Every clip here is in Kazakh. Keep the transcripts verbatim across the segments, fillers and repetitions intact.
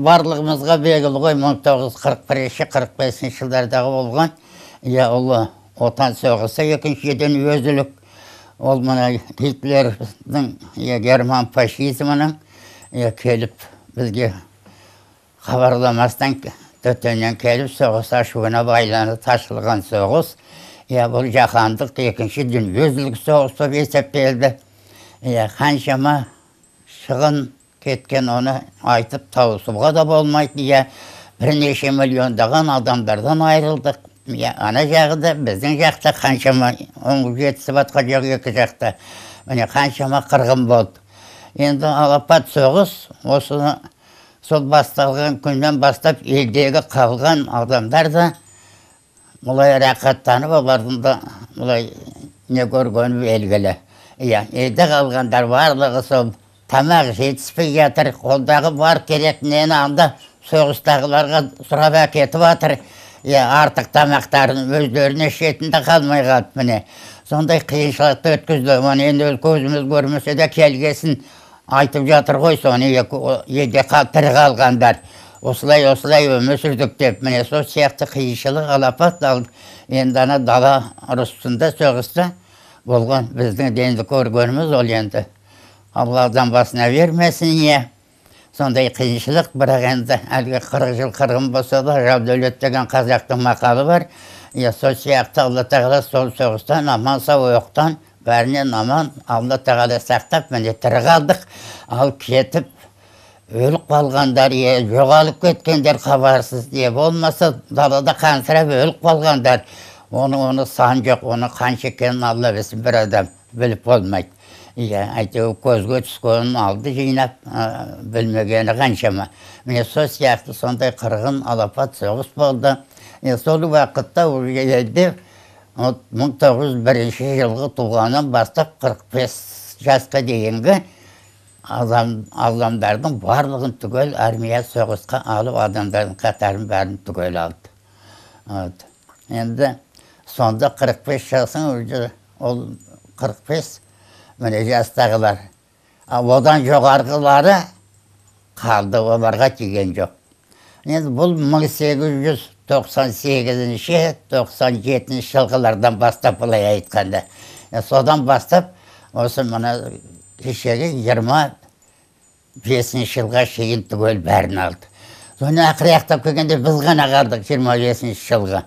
барлығымызға белгілі ғой, мың тоғыз жүз қырық бірінші қырық бесінші жылдардағы болған. Иә, ол отан соғысы екіншіден өзілік. Ол мұна Гитлердің, герман фашизмінің келіп бізге хабарламастан төтеннен келіп соғыс ашуына байланысты ташылған соғыс. Бұл жаһандық екінші дүниежүзілік соғыс болып есептелді. Қаншама шығын кеткен, оны айтып тауысуға да болмайды. Бірнеше миллиондаған адамдардан айырылдық. Ана жағы да біздің жақта қаншама оңып жетісіп атқа жоқ, екі жақта қаншама қырғын болды. Енді алапат соғыс, осыны сол басталған күннен бастап елдегі қалған адамдар да мұлай рақаттанып, олардың да мұлай не көргені белгілі. Елде қалғандар барлығы сол тамақ жетіспей жатыр, қолдағы бар керек нені анда соғыстағыларға сұрап әкетіп жатыр. Артық тамақтарын өздеріне шетінде қалмай қалды міне. Сондай қиыншылықты өткізді. Енді көзіміз көрмесе де келгесін айтып жатыр ғой, соны елде тірі қалғандар. Осылай-осылай өмір сүрдік деп, міне сол сияқты қиыншылық алапат алды. Енді ана дала ұрысында соғыста болған біздің енді көргеніміз ол енді. Алладан басына бермесін, е. Сондай қиыншылық, бірақ енді әлгі қырық жыл қырғын болса да, Жаудәулет деген қазақтың мақалы бар. Сол сияқты Алла тағала сол соғыстан аман сау оқтан бәрінен аман Алла тағала сақтап, міне тірі қалдық. Ал кетіп өліп қалғандар, жоғалып кеткендер қабарсыз, болмаса далада қансырап өліп қалғандар. Оны сан жоқ, оны қанша екенін Алла білсін, бір адам біліп болмайды. Әйтеуір көзге түскенін алды жинап, білмегені қаншама. Міне сол сияқты сондай қырғын алапат соғыс болды. Сол уақытта елде мың тоғыз жүз бірінші жылғы туғаннан бастап қырық бес жасқа дейінгі адамдардың барлығын түгел армия соғысқа алып, адамдардың қатарын бәрін түгел алды. Енді сонда қырық бес жасың, ол қырық бес міне жастағылар. Одан жоғарғылары қалды, оларға тиген жоқ. Енді бұл мың сегіз жүз тоқсан сегізінші тоқсан жетінші жылғылардан бастап былай айтқанда. Содан бастап осы мына кешегі жиырма бесінші жылға шейін түгел бәрін алды. Соны ақыры аяқтап келгенде біз ғана қалдық жиырма бесінші жылға.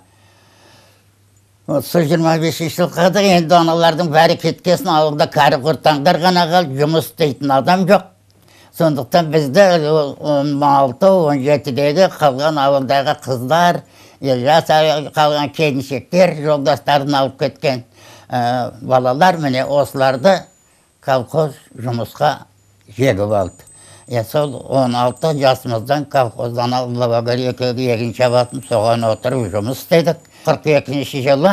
Сол жиырма бесінші жылға қалдық, енді аналардың бәрі кеткесін, ауылда кәрі құртаңдар ғана қалды, жұмыс істейтін адам жоқ. Сондықтан бізді он алты он жетідегі қалған ауылдағы қыздар, жас қалған келіншектер, жолдастарын алып кеткен балалар, міне осыларды колхоз жұмысқа жегіп алды. Сол он алты жасымыздан колхоздан алып егін шабатын, соған отырып жұмыс істедік. қырық екінші жылы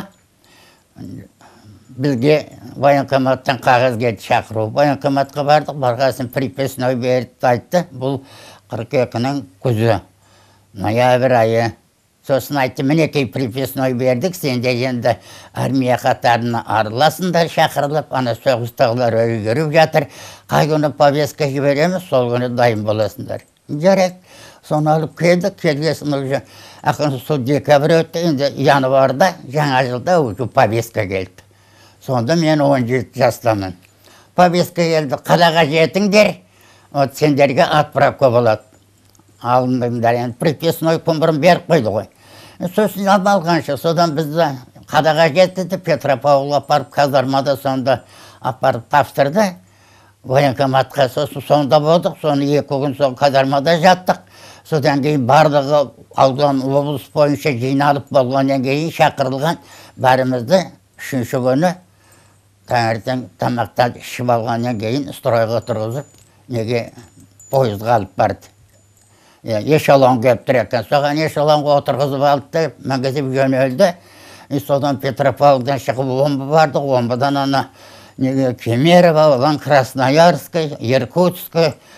бізге военкоматтан қағаз келді шақыру. Военкоматқа бардық, барғасын приписной берді айтты. Бұл қырық екінің күзі, ноябрь айы. Сосын айтты, мінекей приписной бердік, сендер енді армия қатарына арыласыңдар, шақырылып, ана соғыстағылар өйгеріп жатыр. Қай күні повестка жібереміз, сол күні дайын боласыңдар. Жарайды. Соны алып келдік, келгесін уже ақын сол декабрь өтті, енді январда, жаңа жылда уже повестка келді. Сонда мен он жеті жастамын. Повестка келді, қалаға жетіңдер, сендерге отправка болады. Алындыңдар, енді приписной күмбірін беріп қойды ғой. Сосын алғанша, содан бізді қалаға жетті, Петропавл апарып, казармада сонда апарып тапсырды. Военкоматқа сосын сонда болдық, соны екі күн сол казармада жаттық. Содан кейін барлығы аудан облыс бойынша жиналып болғаннан кейін шақырылған, бәрімізді үшінші күні таңертең тамақтан ішіп алғаннан кейін стройға тұрғызып, неге пойызға алып барды. Эшелон келіп тұр екен, соған эшелонға отырғызып алды, мінгізіп жөнелді. Содан Петропавлдан шығып омбы барды, омбыдан ана Кемерово, Красноярск, Иркутск,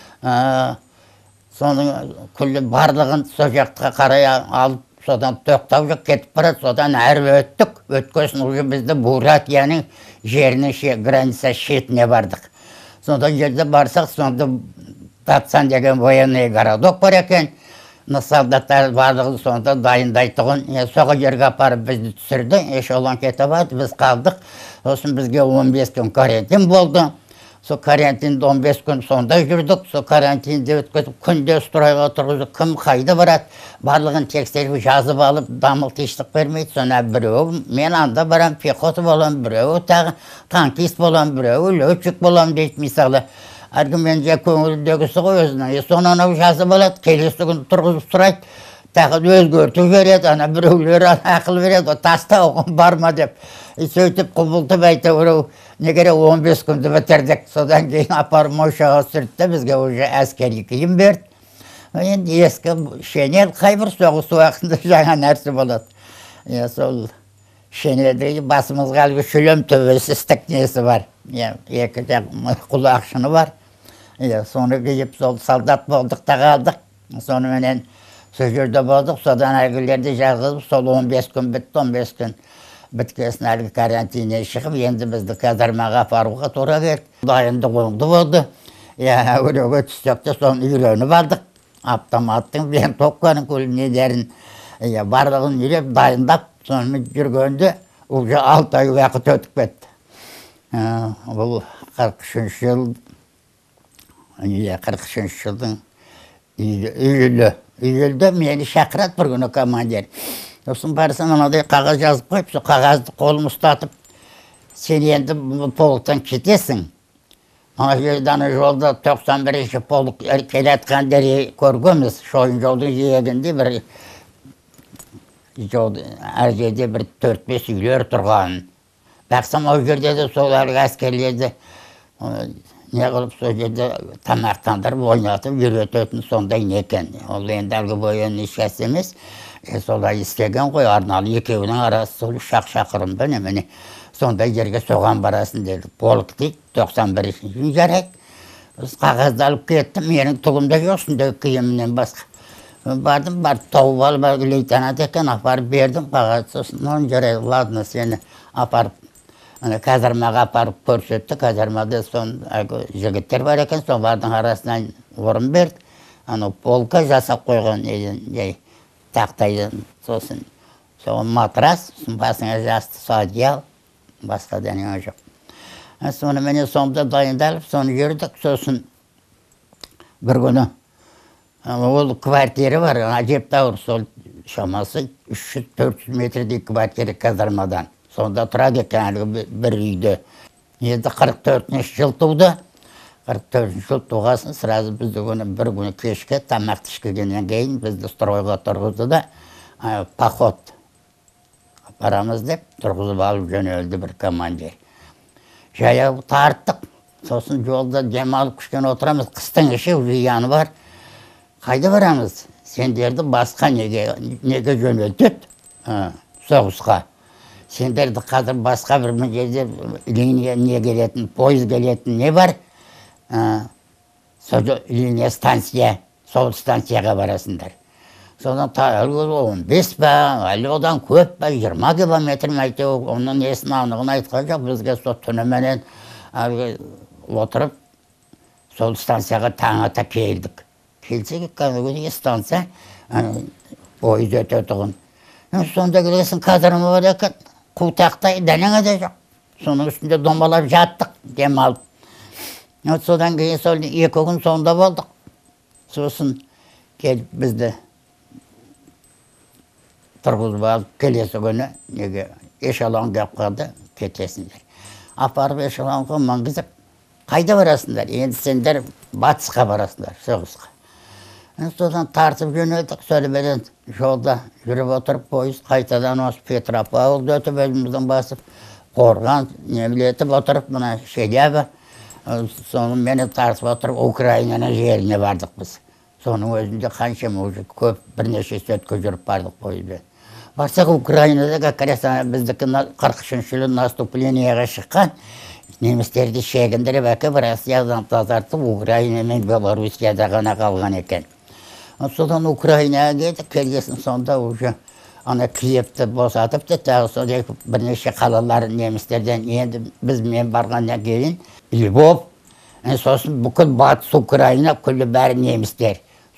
соның күлі барлығын сол жаққа қарай алып, содан тоқтау жоқ кетіп барады, содан әрі өттік. Өткесін уже бізді Буратияның жерінің граница шетіне бардық. Сонда жерде барсақ, сонда Татсан деген военный городок бар екен. солдаттар барлығы сонда дайындайтұғын. Соға жерге апарып бізді түсірді. Эшелон кетіп ады, біз қалдық. Сосын бізге он бес күн карантин болды. Со карантинде он бес күн сонда жүрдік. Со карантинде өткізіп, күнде стройға тұрғызып, кім қайды барады. Барлығын тексеріп жазып алып, дамыл тиштік бермейді. Соны біреу, мен анда барам, пехота болам, біреу тағы танкист болам, біреу летчик болам дейді мысалы. Әргі мен жа көңілдегісі ғой өзінің. Соны анау жазып алады, келесі күн тұрғызып сұрайды. Тағы өзгерту береді, ана біреулер ақыл береді, таста оғын барма деп. Сөйтіп құбылтып әйті біреу, негере он бес күнді бітірдік. Содан кейін апарым ойшаға сүртті, бізге уже әскери киім берді. Енді ескі шенел қайбір соғыс уақытында жаңа нәрсе болады. Сол шенелдегі басымызға әлгі шүлем төбесістік несі бар. Екі құлақшыны бар. Соны киіп сол солдат болдық та қалдық. Соныменен сол жерде болдық. Содан әлгілерді жазғызып, сол он бес күн бітті, он бес күн біткесін әлгі карантинне шығып, енді бізді казармаға апаруға тура келді. Дайынды қоңды болды. Өреге түстекте соны үйреніп алдық. Автоматтың бен тоққаның көлінедерін барлығын үйреп, дайындап, сонымен жүргенде уже алты ай уақыт өтіп кетті. Бұл қырық үшінші жыл, қырық үшінші жылдың үйілі. Үйілді мені шақырады бір күні командир. Сосын барсам, анадай қағаз жазып қойып, сол қағазды қолым ұстатып, сен енді полктан кетесің. Ана жерден жолда тоқсан бірінші полк келатқандары көргенбіз. Шойын жолдың жиегінде бір әр жерде бір төрт бес үйлер тұрған. Бақсам, ол жерде де сол әлгі әскерлерді не қылып сол жерде тамақтандырып, ойнатып, үйрететін сондай некен. Ол енді әлгі бойын ешкәс емес. Солай істеген ғой, арналы екеуінің арасы сол шақ шақырымда немене. Сондай жерге соған барасын деді. Полк дейді, тоқсан бірінші күн жарайды. Қағазды алып кеттім, менің тұғымда жоқсындай киімінен басқа. Бардым, барып тауып алып, әлгі лейтенант екен, апарып бердім қағаз. Сосын, оны жарайды, ладно, сені апарып, казармаға апарып көрсетті. Казармада сон жігіттер бар екен, солардың арасынан орын берді. Аны полка жасап қойған ей, тақтайдан, сосын, соған матрас, басыңа жасты садиял, басқа дәнеңе жоқ. Соны мене сонда дайындалып, соны жүрдік, сосын бір күні ол квартиры бар, Әжептәуір, сол шамасы үш жүз төрт жүз метрдей квартира казармадан. Сонда тұрады екен бір үйде. Енді қырық төртінші жыл туды. қырық төртінші жыл туғасын, сразу бізді бір күні кешке тамақты ішкеннен кейін бізді стройға тұрғызды да поход барамыз деп тұрғызып алып жөнелді бір командир. Жаяу тарттық. Сосын жолда демалып күшкен отырамыз. Қыстың іші ұяны бар. Қайда барамыз? Сендерді басқа неге жөнелтеді? Соғысқа. Сендерді қазір басқа бір жерде линия не келетін, пойыз келетін не бар? Линия станция, сол станцияға барасындар. Содан он бес ба, әлі одан көп ба, жиырма километр мәйте, оның несін анығын айтқан жоқ, бізге сол түніменен отырып, сол станцияға таң ата келдік. Келсек, кәдімгі станция, пойыз өте тұғын. Сонда келесің казарма бар екен, құлтақтай дәнеңе де жоқ. Соның үстінде домалап жаттық, демалып. Содан кейін сол екі күн сонда болдық. Сосын келіп бізді тұрғызып алып, келесі күні эшелон келіп қалды, кетесіңдер. Апарып эшелонға маңғызып, қайда барасыңдар? Енді сендер батысқа барасыңдар, соғысқа. Содан тартып жөнелдік, сөйлебеден жолда жүріп отырып, пойыз қайтадан осы Петропавлды өтіп, өзіміздің басып, Қорған немлетіп отырып, мұна Шелябі, соның мені тартып отырып, Украинаны жеріне бардық біз. Соның өзінде қаншама уже көп бірнеше сөтке жүріп бардық пойызбен. Барсақ Украинада қақыраса біздікі қырық үшінші жылы наступленияға шыққан, немістерді шегіндіріп әкі бір Россиядан тазартып, Украина мен Белоруссияда ғана қалған екен. Содан Украинаға келдік, келгесін сонда уже ана Киевті босатып, тағы сонда бірнеше қалалар немістерден енді біз мен барғаннан кейін Львов, сосын бүкіл батыс Украина күлі бәрі немістер.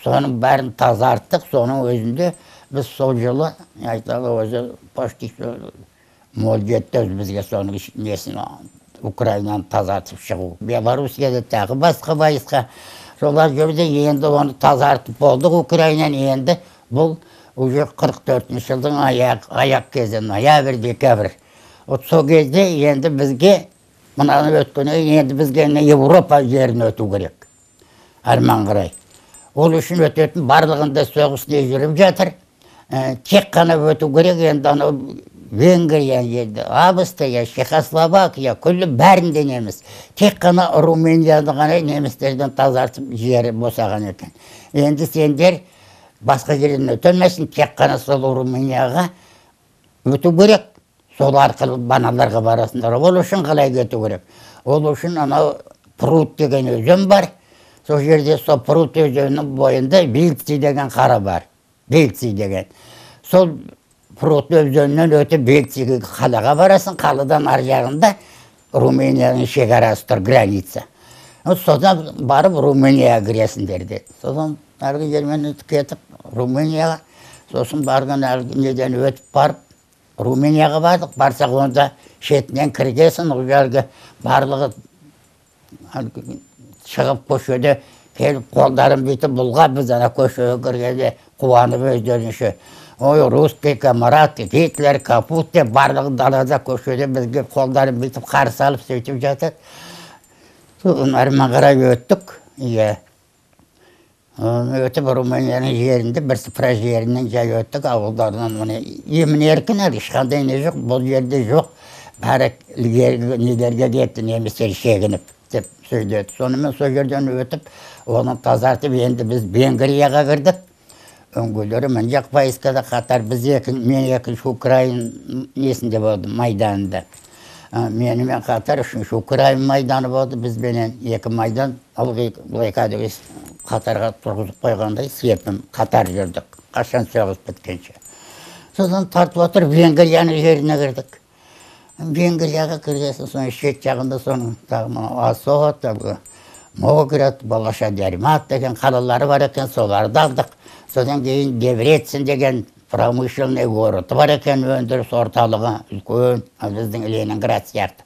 Соның бәрін тазарттық, соның өзінде біз сол жылы, айталы өзі почти мол жетті бізге соның несін Украинаны тазартып шығу. Белоруссияда тағы басқа байысқа. Солар жерде енді оны тазартып болдық Украинаны, енді бұл уже қырық төртінші жылдың аяқ, аяқ кезі, ноябрь, декабрь. От сол кезде енді бізге, мынаны өткені, енді бізге Европа жерін өту керек. Арман қарай. Ол үшін өтетін барлығында соғыс не жүріп жатыр. Тек қана өту керек, енді ана Венгрия, енді Австрия, Чехословакия, күлі бәрінде неміс. Тек қана Румынияны ғана немістерден тазартып жері босаған екен. Енді сендер басқа жерден өтілмесін, тек қана сол Румынияға өту керек. Сол арқылы баналарға барасындар. Ол үшін қалай өту керек? Ол үшін анау Прут деген өзен бар. Сол жерде сол Прут өзенінің бойында Бельцы деген қара бар. Бельцы деген. Сол Прут өзенінен өтіп Бельцеге қалаға барасың, қаладан ар жағында Румынияның шекарасы тұр, граница. Содан барып Румынияға кіресіңдер деді. Содан әргі жермен өтіп кетіп Румынияға, сосын барған әргі неден өтіп барып Румынияға бардық. Барсақ онда шетінен кіргесін, ол жерге барлығы шығып көшеде келіп қолдарын бүйтіп бұлға, біз ана көшеге кіргенде қуанып өздерінше. Ой, русский камарат, Гитлер, Капут деп барлығы далада көшеде бізге қолдарын бүйтіп қарсы алып сөйтіп жатады. Содан арман қарай өттік. Өтіп Румынияның жерінде, бірсыпыра жерінен жай өттік, ауылдарынан емін еркін әлі, ешқандай не жоқ, бұл жерде жоқ. Бәрі нелерге кетті, немістер шегініп деп сөйледі. Сонымен сол жерден өтіп, оны тазартып, енді біз Венгрияға кірдік. Өңгөлері мен жақ пайызқада қатар, біз мен екінші Украин несінде болды, майданында. Менімен қатар үшінші Украин майданы болды, біз бенен екі майдан бұлай кәдігі қатарға тұрғызып қойғандай сепім қатар жүрдік, қашан соғыс біткенше. Содан тартып отыр Венгрияның жеріне кірдік. Венгрияға кіргесін, соның шет жағында соның Асот, Моград, Балаша Дермат деген қалалары бар екен, соларды алдық. Содан кейін Деврецин деген промышленный город бар екен, өндіріс орталығы, үлкен, біздің Ленинград сияқты.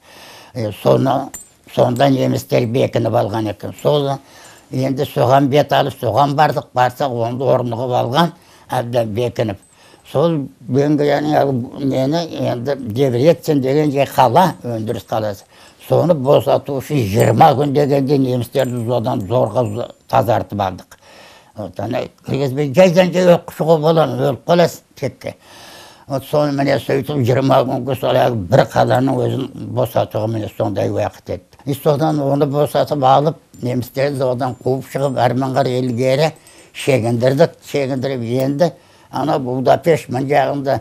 Сонда немістер бекініп алған екен. Соны енді соған бет алып, соған бардық, барсақ, онды орнығып алған, әбден бекініп. Сол Венгрияның нені енді Деврецин деген же қала, өндіріс қаласы. Соны босату үшін жиырма күн дегенде немістерді содан зорға тазартып алдық. Кіргізбей жайдан жай өқшіғу болан, өліп қаласың текке. Соны міне сөйтіп жиырма күнгі сол бір қаланың өзін босатуға міне сондай уақыт етті. И содан оны босатып алып, немістерді одан қуып шығып, Арманғар елгері шегіндірдік, шегіндіріп енді ана Будапешт мен жағында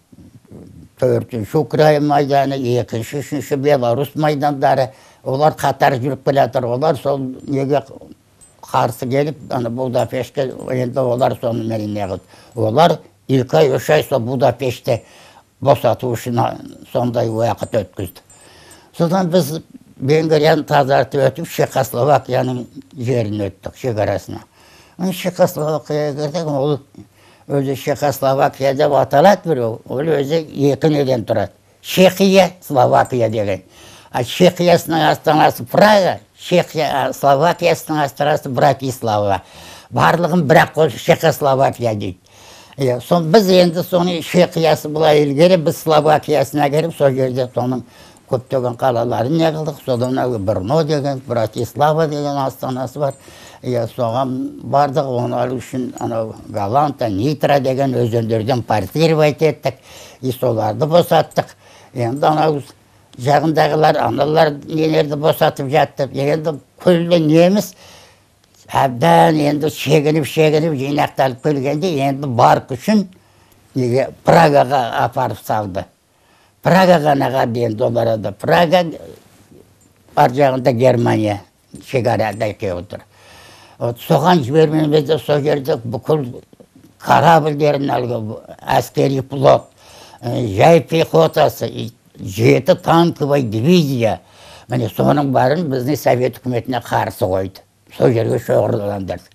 төртінші Украин майданы, екінші, үшінші Беларусь майдандары, олар қатар жүріп келатыр, олар сол неге қарсы келіп, ана Будапештке енді олар соны меріне қылды. Олар екі ай, үш ай сол Будапештте босату үшін сондай уақыт өткізді. Содан біз Венгрияны тазартып өтіп, Чехословакияның жерін өттік, шекарасына. Чехословакияға кірдік, ол өзі Чехословакия деп аталады бір, ол өзі екі неден тұрады. Чехия, Словакия деген. А Чехиясының астанасы Прага, Словакиясының астанасы Братислава. Барлығын бірақ ол Чехословакия дейді. Сон біз енді соны Чехиясы бұлай елгері, біз Словакиясына келіп, сол жерде соның көптеген қалаларын не қылдық. Содан Брно деген, Братислава деген астанасы бар. Соған бардық, onlar үшін Галанта, Нитра деген өзендерден партировать еттік. И соларды босаттық. Енді жағындағылар, аналар нелерді босатып жаттық. Енді күлі неміз әбден енді шегініп-шегініп жинақталып келгенде енді барқ үшін Прагаға апарып салды. Прагаға наға енді оларады. Прага бар жағында Германия шекарада еке отыр. Соған жібермемізде сол жерде бүкіл корабльдерін әскери флот, жай пехотасы, жеті танковый дивизия, міне соның барын біздің Совет үкіметіне қарсы қойды. Сол жерге шоғырландырды.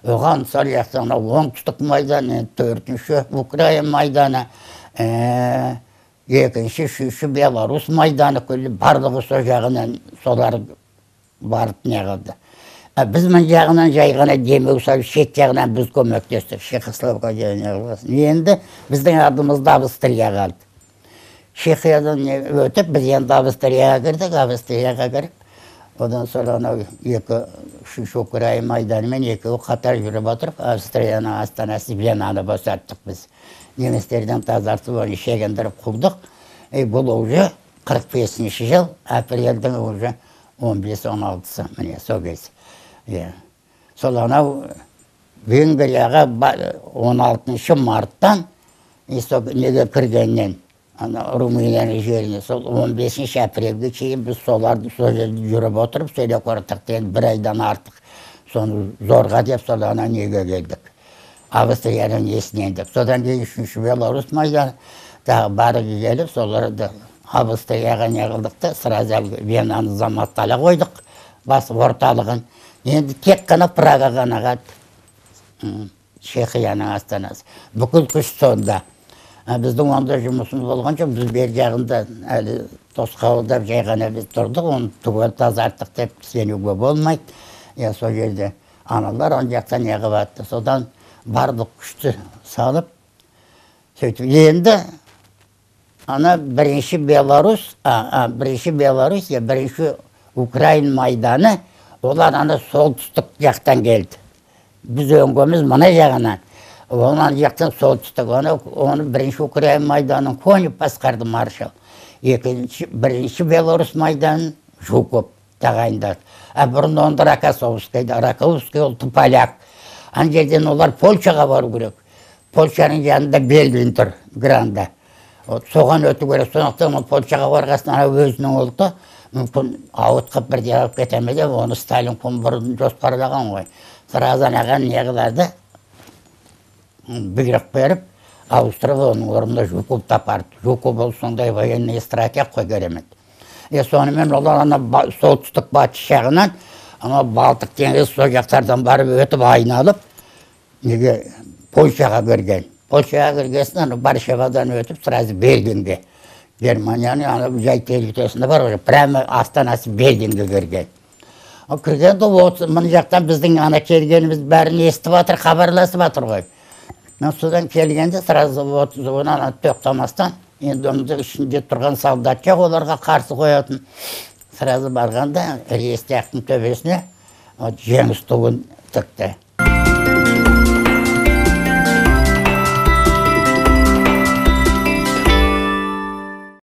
Оған сол жақтан оңтүстік майданы, төртінші Украина майданы, ә, екінші, үшінші Беларусь майданы күлі барлығы сол жағынан солар барып не қылды. Ә, біз мін жағынан жай ғана демеу салып, шет жағынан біз көмектестік. Чехословакия не қылғасын. Енді біздің адымызда Австрия қалды. Чехиядан өтіп, біз енді Австрияға кірдік, Австрияға кіріп, одан sonra анау екі, үшінші Украина майданымен екеуі қатар жүріп отырып, Австрияның астанасы Венаны босаттық біз. Немістерден тазартып, оны шегендіріп құлдық. E, бұл уже қырық бесінші жыл, апрельдің уже он бес он алтысы, міне, сол кез. Сол анау Венгрияға он алтыншы марттан неге кіргеннен, Румынияның жеріне, сол он бесінші апрельге кейін біз соларды сол жерде жүріп отырып, сөйлеп ортық деген бір айдан артық. Соны зорға деп сол ана неге келдік. Австрияның есінендік. Содан кейін үшінші Беларусь майданы тағы барығы келіп, соларды Австрияға не қылдықты, сразу Венаны заматтала қойдық, басып орталығын. Енді тек қана Прага ғана қады, Чехияның астанасы. Бүкіл күш сонда. Біздің онда жұмысымыз болған жоқ, біз бер жағында әлі тосқауылдап жай ғана біз тұрдық, оны түгел тазарттық деп сенуге болмайды. Я сол жерде аналар он жақтан не қылып, содан барлық күшті салып, сөйтіп енді ана бірінші Беларусь, бірінші Беларусь, бірінші Украина майданы, олар ана солтүстік жақтан келді. Біз өңгөміз мына жағынан. Онан жақтан солтүстік, оны бірінші Украина майданын Конев басқарды маршал. Бірінші Беларусь майданын Жуков тағайындады. А бұрын онда Рокоссовскийді, Рокоссовский ол поляк. Ан жерден олар Польшаға бару керек. Польшаның жанында Бельгин тұр, Гранда. Соған өту керек, сондықтан Польшаға барғасынан өзінің ұлты, мүмкін ауытқып бірде алып кетемеді, оны Сталин күн бұрын жоспарлаған ғой. Сыразан аған не қыларды, бұйрық беріп, Австрия оның орнында Жуков тапарды. Жуков ол сондай военный стратег қой керемет. Сонымен олар ана солтүстік батыс жағынан, ана Балтық теңіз сол жақтардан барып өтіп айналып, неге Польшаға кірген. Польшаға кіргесін, Варшавадан өтіп, сразу Берлинге. Германияның ана жай территориясында бар, прямо астанасы Берлинге кірген. Кіргенде мұны жақтан біздің ана келгеніміз бәрін естіп атыр, хабарласып атыр ғой. Содан келгенде сразу онан тоқтамастан, енді өміздің ішінде тұрған солдат жоқ, оларға қарсы қоятын. Сразу барғанда рейстяқтың төбесіне жеңіс туын тікті.